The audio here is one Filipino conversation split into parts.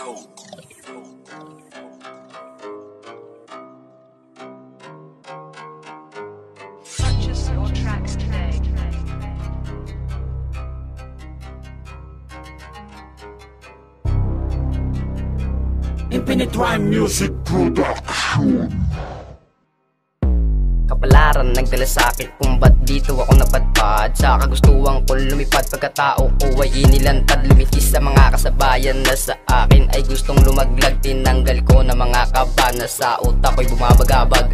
Purchase your tracks today. Infinite Rhyme Music Production. Kapalaran nagdala sa'kin kung ba't dito ako napadpad. Sa kagustuhan ko lumipad, pagkatao ko ay inilantad. Lumikis sa mga kasabayan na sa akin ay gustong lumaglag. Tinanggal ko na mga kaba na sa utak ko'y bumabagabag.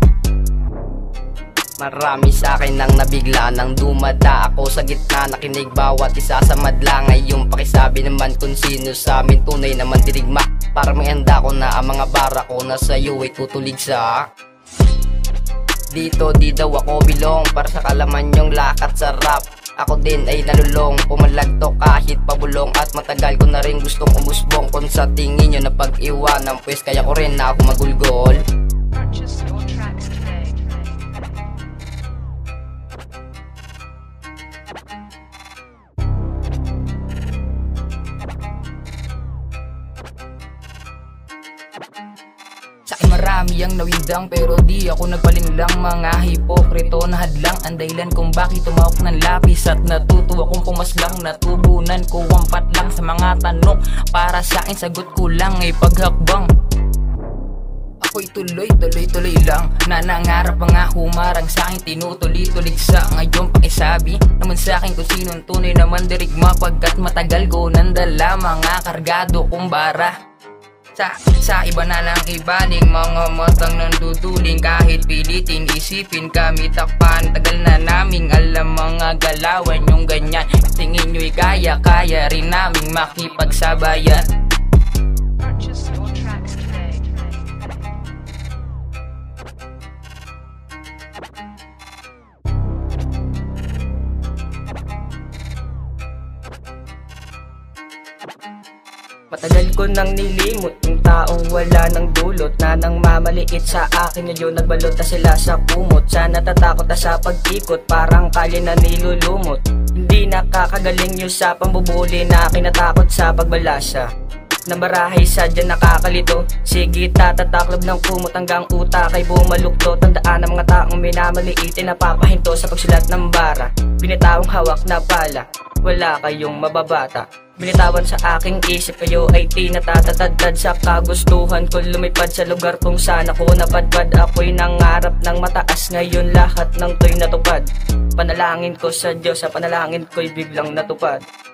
Marami sa akin nang nabigla nang dumada ako sa gitna. Nakinig bawat isa sa madla. Ngayong pakisabi naman kung sino sa amin tunay naman dirigma. Para may handa ko na ang mga bara ko na sa'yo ay tutulig sa dito di daw ako bilong. Para sa kalaman yung lakat sa rap, ako din ay nalulong. Pumalagto kahit pabulong at matagal ko na rin gustong umusbong. Kung sa tingin nyo na pag-iwanan, pues kaya ko rin na ako magulgol. Purchase your tracks today. Sa akin marami ang nawindang pero di ako nagpalinlang. Mga hipokrito na hadlang ang dahilan kung bakit tumawak ng lapis. At natuto akong pumaslang, natubunan ko ang patlang sa mga tanong. Para sa akin sagot ko lang ay paghakbang. Ako'y tuloy lang na nangarap mga humarang sa akin, tinutuloy-tulig sa ngayon pakisabi naman sa akin kung sinong tunay naman dirigma. Pagkat matagal ko nandala mga kargado kong bara. Sa iba na lang ibaling mga matang nanduduling. Kahit pilitin isipin kami takpan, tagal na naming alam mga galawan yung ganyan. Tingin nyo'y kaya rin naming makipagsabayan. Purchase your tracks today. Matagal ko nang nilimot yung taong wala ng dulot, na nang mamaliit sa akin ngayon nagbalot na sila sa kumot. Sa natatakot na sa pag-ikot, parang kalye na nilulumot. Hindi nakakagaling yung sa pambubuli na kinatakot sa pagbalasa. Na marahay sadya nakakalito. Sige tataklob ng kumot hanggang utak ay bumalukto. Tandaan ang mga taong minamaliitin na papahinto sa pagsulat ng bara. Binitawang hawak na pala, wala kayong mababata. Binitawan sa aking isip, kayo ay tinatatatad sa kagustuhan ko. Lumipad sa lugar kung saan ako napadpad. Ako'y nangarap ng mataas, ngayon lahat ng to'y natupad. Panalangin ko sa Diyos, sa panalangin ko'y biglang natupad.